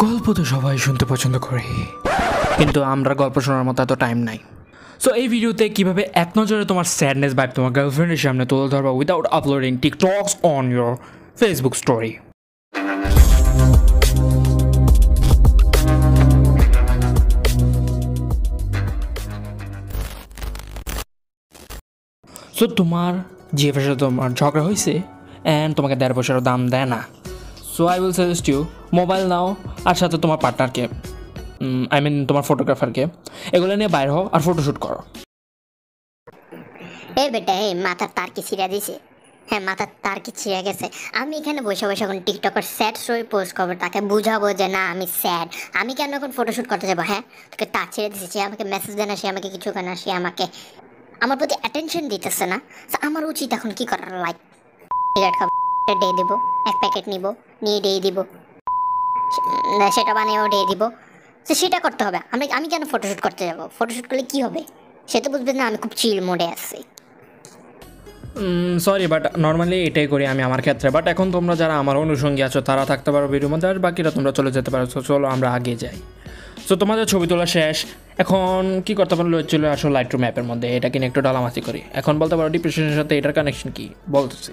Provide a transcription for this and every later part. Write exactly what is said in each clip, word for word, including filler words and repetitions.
গল্প তো সবাই শুনতে পছন্দ করে, কিন্তু আমরা গল্প শোনার মতো এত টাইম নাই। সো এই ভিডিওতে কিভাবে এক নজরে তোমার স্যাডনেস ভাইব তোমার গার্লফ্রেন্ডের সামনে তুলে ধরবা without uploading TikToks on your Facebook story. So তোমার যে ভাষা তোমার ঝগড়া হয়েছে অ্যান্ড তোমাকে দেড় পয়সারও দাম দেয় না, so I will suggest you mobile নাও আর সাথে তোমার পার্টনারকে, আই মিন তোমার ফটোগ্রাফারকে, এগুলো নিয়ে বাইর হও আর ফটোশ্যুট করো। এ বেটা, এই মাথার তার কি ছিঁড়া দিছে? হ্যাঁ, মাথার তার কি ছিঁড়ে গেছে? আমি এখানে বসে বসে এখন টিকটকের স্যাড স্টোরি পোস্ট করবো, তাকে বুঝাবো যে না আমি স্যাড, আমি কেন এখন ফটোশ্যুট করতে যাবো? হ্যাঁ, তোকে তার ছিঁড়ে দিছে, সে আমাকে মেসেজ দেয় না, সে আমাকে কিছু করে না, সে আমাকে আমার প্রতি অ্যাটেনশন দিতেছে না। আমার উচিত এখন কি করার? লাইক সিগারেট খাবো, ডে দিব, এক প্যাকেট নিব, নিয়ে ডে দিব, সেটা বানিয়েও ডে দিব, তো সেটা করতে হবে। আমি আমি কেন ফটোশ্যুট করতে যাবো? ফটোশ্যুট করলে কি হবে? সে তো বুঝবে না আমি খুব চিল মোডে আছি। সরি, বাট নর্মালি এটাই করি আমি আমার ক্ষেত্রে। বাট এখন তোমরা যারা আমার অনুষঙ্গী আছো তারা থাকতে পারো ভিডিওর মধ্যে, আর বাকিরা তোমরা চলে যেতে পারো। সো চলো আমরা আগে যাই। সো তোমাদের ছবি তোলা শেষ, এখন কী করতে পারলো? চলে আসো লাইটরুম অ্যাপের মধ্যে, এটা কিনে একটু ডালামাতি করি। এখন বলতে পারো ডিপ্রেশনের সাথে এটার কানেকশন কী বলতেছি।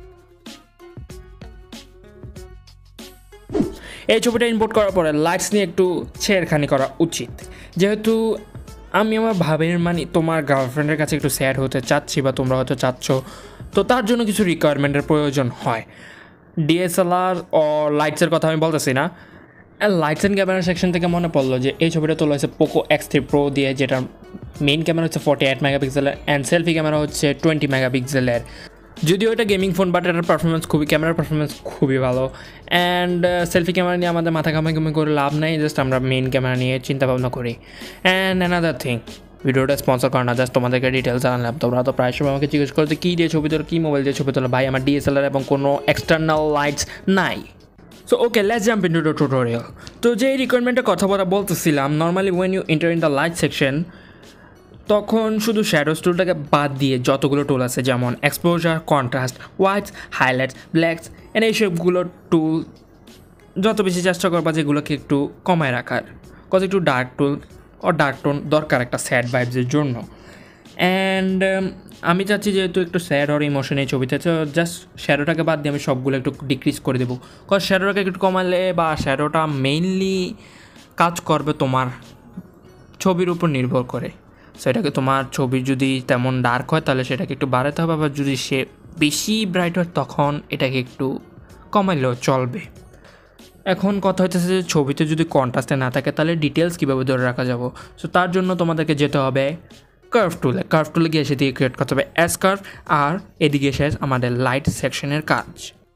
এই ছবিটা ইম্পোর্ট করার পরে লাইটস নিয়ে একটু ছেড়খানি করা উচিত, যেহেতু আমি আমার ভাবের মানে তোমার গার্লফ্রেন্ডের কাছে একটু স্যাড হতে চাচ্ছি বা তোমরা হয়তো চাচ্ছ, তো তার জন্য কিছু রিকোয়ারমেন্টের প্রয়োজন হয়। ডিএসএলআর ও লাইটসের কথা আমি বলতেছি না। লাইটস অ্যান্ড ক্যামেরা সেকশন থেকে মনে পড়লো যে এই ছবিটা তোলা হয়েছে পোকো এক্স থ্রি প্রো দিয়ে, যেটার মেইন ক্যামেরা হচ্ছে ফর্টি এইট মেগাপিক্সেলের অ্যান্ড সেলফি ক্যামেরা হচ্ছে টোয়েন্টি মেগাপিক্সেলের। যদিও এটা গেমিং ফোন, বাট এটার পারফরমেন্স খুবই, ক্যামেরার পারফরমেন্স খুবই ভালো। অ্যান্ড সেলফি ক্যামেরা নিয়ে আমাদের মাথা ঘামাঘামি করে লাভ নেই, জাস্ট আমরা মেইন ক্যামেরা নিয়ে চিন্তা ভাবনা করি। অ্যান্ড অ্যানাদার থিং, ভিডিওটা স্পন্সর করে না, জাস্ট তোমাদেরকে ডিটেলস জানালাম। তোমরা তো প্রায় সময় আমাকে জিজ্ঞেস করো যে কী দিয়ে ছবি তোলো, কী মোবাইল দিয়ে ছবি তোলো। ভাই, আমার ডিএসএলআর এবং কোনো এক্সটার্নাল লাইটস নাই। So okay, let's jump into the tutorial. তো যে রিকোয়ারমেন্টের কথা বলা বলতেছিলাম, normally when you enter in the light section, তখন শুধু শ্যাডোজ টুলটাকে বাদ দিয়ে যতগুলো টুল আছে, যেমন exposure, contrast, whites, highlights, blacks, and এইসবগুলো টুল যত বেশি চেষ্টা করবা যেগুলোকে একটু কমায় রাখার, কত একটু ডার্ক টুল ও ডার্ক টোন দরকার একটা স্যাড ভাইবসের জন্য। অ্যান্ড আমি চাচ্ছি যেহেতু একটু স্যাড আর ইমোশন এই ছবিতে, তো জাস্ট শ্যাডোটাকে বাদ দিয়ে আমি সবগুলো একটু ডিক্রিজ করে দেবো। কজ শ্যাডোটাকে একটু কমালে বা শ্যাডোটা মেইনলি কাজ করবে তোমার ছবির উপর নির্ভর করে। সেটাকে তোমার ছবি যদি তেমন ডার্ক হয় তাহলে সেটাকে একটু বাড়াতে হবে, আবার যদি সে বেশি ব্রাইট হয় তখন এটাকে একটু কমাইলেও চলবে। এখন কথা হচ্ছে যে ছবিতে যদি কন্ট্রাস্টে না থাকে তাহলে ডিটেলস কীভাবে ধরে রাখা যাব। সো তার জন্য তোমাদেরকে যেতে হবে কার্ভ টুলে। কার্ভ টুলে গিয়ে সেদিকে ক্রিয়েট করতে হবে এস কার্ভ, আর এদিকে শেষ আমাদের লাইট সেকশনের কাজ।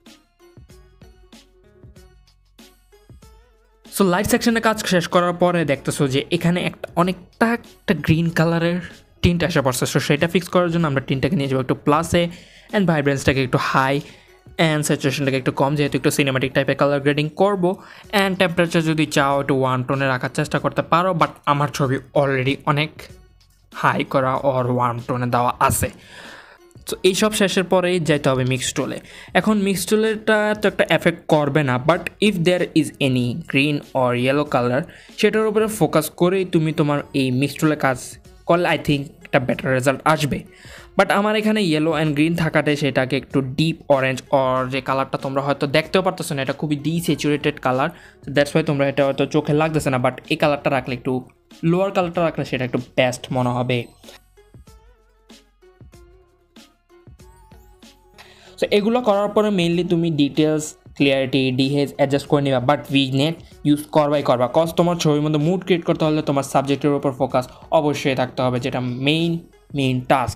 সো লাইট সেকশনের কাজ শেষ করার পরে দেখতেছো যে এখানে একটা অনেকটা একটা গ্রিন কালারের টিন্ট আসা পড়ছে। সো সেটা ফিক্স করার জন্য আমরা টিনটাকে নিয়ে যাবো একটু প্লাসে, অ্যান্ড ভাইব্রেন্সটাকে একটু হাই, অ্যান্ড স্যাচুরেশনটাকে একটু কম, যেহেতু একটু সিনেমাটিক টাইপের কালার গ্রেডিং করবো। অ্যান্ড টেম্পারেচার যদি চাও একটু ওয়ান টোনে রাখার চেষ্টা করতে পারো, বাট আমার ছবি অলরেডি অনেক হাই করা ওর ওয়ান টোনে দেওয়া আছে। সো এইসব শেষের পরেই যাইতে হবে মিক্স টুলে। এখন মিক্স টুলেরটা তো একটা এফেক্ট করবে না, but if there is any green or yellow colour, সেটার উপরে ফোকাস করেই তুমি তোমার এই মিক্স টুলে কাজ করলে আই থিঙ্ক একটা বেটার রেজাল্ট আসবে। বাট আমার এখানে ইয়েলো অ্যান্ড গ্রিন থাকাতে সেটাকে একটু ডিপ অরেঞ্জ অর যে কালারটা তোমরা হয়তো দেখতেও পারতেছো না, এটা খুবই ডিস্যাচুরেটেড কালার, দ্যাটস ওয়াই তোমরা এটা হয়তো চোখে লাগতেছে না। বাট এই কালারটা রাখলে একটু লোয়ার কালারটা রাখলে সেটা একটু বেস্ট মনে হবে। সো এগুলো করার পরে মেইনলি তুমি ডিটেলস, ক্লিয়ারিটি, ডিহেজ অ্যাডজাস্ট করে নিবা, বাট ভিগনেট ইউজ করবাই করবা। কজ তোমার ছবির মধ্যে মুড ক্রিয়েট করতে হলে তোমার সাবজেক্টের উপর ফোকাস অবশ্যই থাকতে হবে, যেটা মেইন মেইন টাস্ক।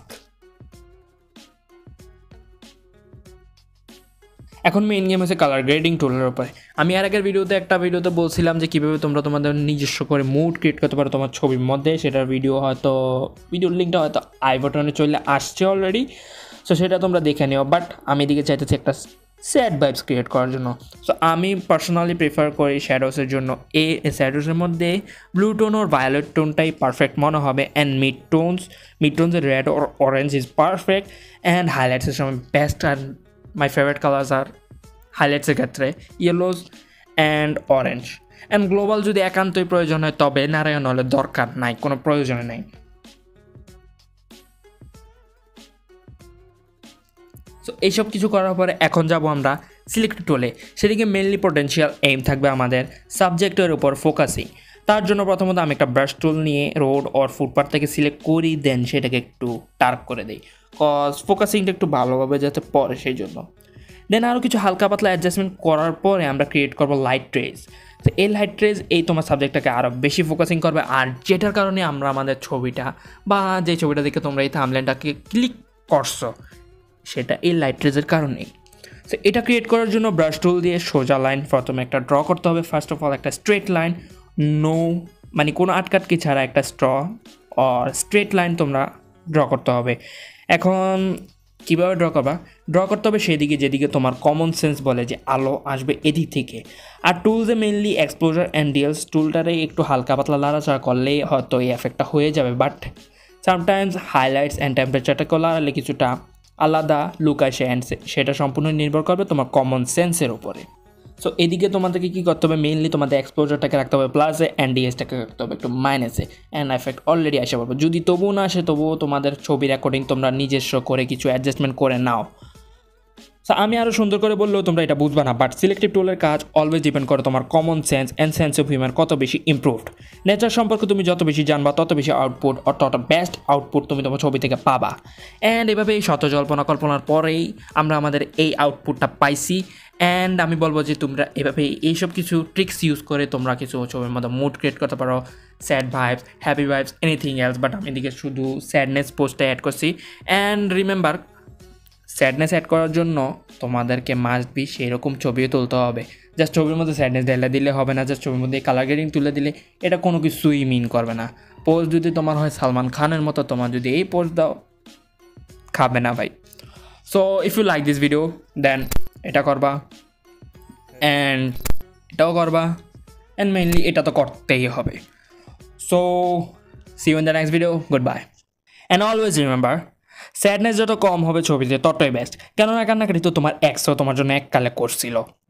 এখন মেইন গেম হচ্ছে কালার গ্রেডিং টুলের উপরে। আমি আর আগের ভিডিওতে একটা ভিডিওতে বলছিলাম যে কীভাবে তোমরা তোমাদের নিজস্ব করে মুড ক্রিয়েট করতে পারো তোমার ছবির মধ্যে। সেটার ভিডিও হয়তো ভিডিওর লিঙ্কটা হয়তো আই বাটনে চলে আসছে অলরেডি, সো সেটা তোমরা দেখে নিও। বাট আমি এদিকে চাইতেছি একটা স্যাড ভাইবস ক্রিয়েট করার জন্য। সো আমি পার্সোনালি প্রেফার করি শ্যাডোসের জন্য এই শ্যাডোসের মধ্যে ব্লু টোন ওর ভায়োলেট টোনটাই পারফেক্ট মনে হবে, অ্যান্ড মিড টোনস মিড টোনসের red or orange is perfect, and হাইলাইটসের সময় best are my favourite colours are হাইলাইটসের ক্ষেত্রে yellows and orange. And global যদি একান্তই প্রয়োজন হয় তবে নারায়ণ হলে দরকার নাই, কোনো প্রয়োজন নাই। সো এইসব কিছু করার পরে এখন যাব আমরা সিলেক্ট টুলে। সেদিকে মেনলি পোটেনশিয়াল এইম থাকবে আমাদের সাবজেক্টের উপর ফোকাসিং। তার জন্য প্রথমত আমি একটা ব্রাশ টুল নিয়ে রোড অর ফুটপাথ থেকে সিলেক্ট করি, দেন সেটাকে একটু ডার্ক করে দিই, কজ ফোকাসিংটা একটু ভালোভাবে যাতে পড়ে সেই জন্য। দেন আরও কিছু হালকা পাতলা অ্যাডজাস্টমেন্ট করার পরে আমরা ক্রিয়েট করবো লাইট ট্রেস। তো এই লাইট ট্রেস এই তোমার সাবজেক্টটাকে আরও বেশি ফোকাসিং করবে, আর যেটার কারণে আমরা আমাদের ছবিটা বা যে ছবিটা দেখে তোমরা এই থাম্বনেলটাকে ক্লিক করছো সেটা এই লাইট ট্রেসের কারণেই। সো এটা ক্রিয়েট করার জন্য ব্রাশ টুল দিয়ে সোজা লাইন প্রথমে একটা ড্র করতে হবে। ফার্স্ট অফ অল একটা স্ট্রেট লাইন, নো মানে কোনো আটকাটকি ছাড়া একটা স্ট্র অর স্ট্রেট লাইন তোমরা ড্র করতে হবে। এখন কীভাবে ড্র করবা? ড্র করতে হবে সেদিকে যেদিকে তোমার কমন সেন্স বলে যে আলো আসবে এদিক থেকে। আর টুলসে মেনলি এক্সপোজার অ্যান্ড ডিএলস টুলটারে একটু হালকা পাতলা লাড়াচাড়া করলেই হয়তো এই এফেক্টটা হয়ে যাবে, বাট সামটাইমস হাইলাইটস অ্যান্ড টেম্পারেচারটাকে লাড়ালে কিছুটা আলাদা লুক আসে, অ্যান্ড সেটা সম্পূর্ণ নির্ভর করবে তোমার কমন সেন্সের উপরে। সো এদিকে তোমাদেরকে কী করতে হবে? মেইনলি তোমাদের এক্সপোজারটাকে রাখতে হবে প্লাসে, অ্যান্ড ডিএসটাকে রাখতে হবে একটু মাইনাসে, অ্যান্ড এফেক্ট অলরেডি আসে পড়বে। যদি তবুও না আসে তবুও তোমাদের ছবির অ্যাকর্ডিং তোমরা নিজস্ব করে কিছু অ্যাডজাস্টমেন্ট করে নাও। সো আমি আরও সুন্দর করে বললেও তোমরা এটা বুঝবা না, বাট সিলেক্টিভ টুলের কাজ অলওয়েজ ডিপেন্ড করে তোমার common sense and sense of humour কত বেশি ইমপ্রুভড। নেচার সম্পর্কে তুমি যত বেশি জানবা তত বেশি আউটপুট অর তত বেস্ট আউটপুট তুমি তোমার ছবি থেকে পাবা। অ্যান্ড এভাবে এই শত জল্পনা কল্পনার পরেই আমরা আমাদের এই আউটপুটটা পাইছি। অ্যান্ড আমি বলবো যে তোমরা এভাবে এইসব কিছু ট্রিক্স ইউজ করে তোমরা কিছু ছবির মধ্যে মুড ক্রিয়েট করতে পারো, sad vibes, happy vibes, anything else, but আমি এদিকে শুধু স্যাডনেস পোস্টটা অ্যাড করছি। অ্যান্ড রিমেম্বার, স্যাডনেস অ্যাড করার জন্য তোমাদেরকে মাস্ট বি সেই রকম ছবিও তুলতে হবে। জাস্ট ছবির মধ্যে স্যাডনেস ঢেলে দিলে হবে না, জাস্ট ছবির মধ্যে কালার গ্রেডিং তুলে দিলে এটা কোনো কিছুই মিন করবে না। পোজ যদি তোমার হয় সালমান খানের মতো, তোমার যদি এই পোজ দাও খাবে না ভাই। So if you like this video then এটা করবা, অ্যান্ড এটাও করবা, অ্যান্ড মেইনলি এটা তো করতেই হবে। So see you in the next video, good bye. And always remember, sadness যত কম হবে ছবিতে ততই বেস্ট, কেননা কান্নাকাটি তো তোমার এক্সও তোমার জন্য এককালে করছিল।